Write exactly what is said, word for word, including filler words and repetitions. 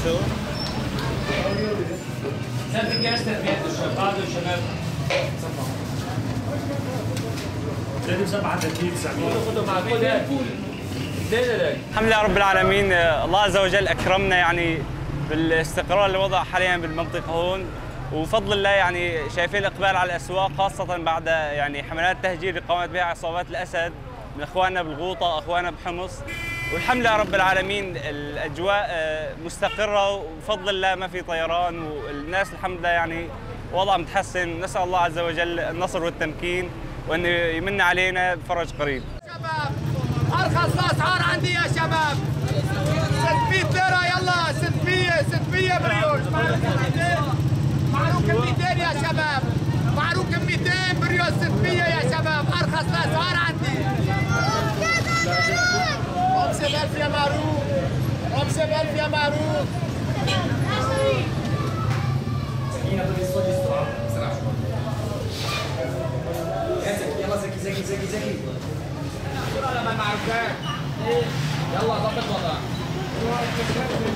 شو؟ سنة جاست تربية الشباب والشباب زادوا سبعة ثلاثين تسعمية. خذوا معك الحمد لله رب العالمين، الله عز وجل اكرمنا يعني بالاستقرار الوضع حاليا بالمنطقه هون، وفضل الله يعني شايفين الاقبال على الاسواق، خاصه بعد يعني حملات تهجير اللي قامت بها عصابات الاسد من اخواننا بالغوطه، اخواننا بحمص، والحمد لله رب العالمين الاجواء مستقره وبفضل الله ما في طيران، والناس الحمد لله يعني وضع متحسن. نسال الله عز وجل النصر والتمكين وانه يمن علينا بفرج قريب. شباب ارخص الاسعار عندي يا شباب، ستمية ليره يلا، ستمية ستمية بريوش، معروكم مئتين يا شباب، معروكم مئتين بريوش، ستمية يا شباب، ارخص الاسعار عندي. خمسة آلاف يا معروف، خمسة آلاف يا معروف. يلا زكي زكي زكي زكي يلا ما معروفين. يلا ضبط وضع